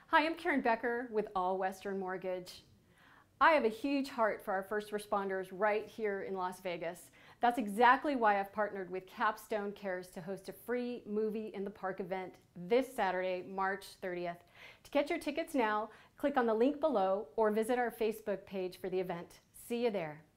Hi, I'm Caren Becker with All Western Mortgage. I have a huge heart for our first responders right here in Las Vegas. That's exactly why I've partnered with Capstone Cares to host a free Movie in the Park event this Saturday, March 30th. To get your tickets now, click on the link below or visit our Facebook page for the event. See you there.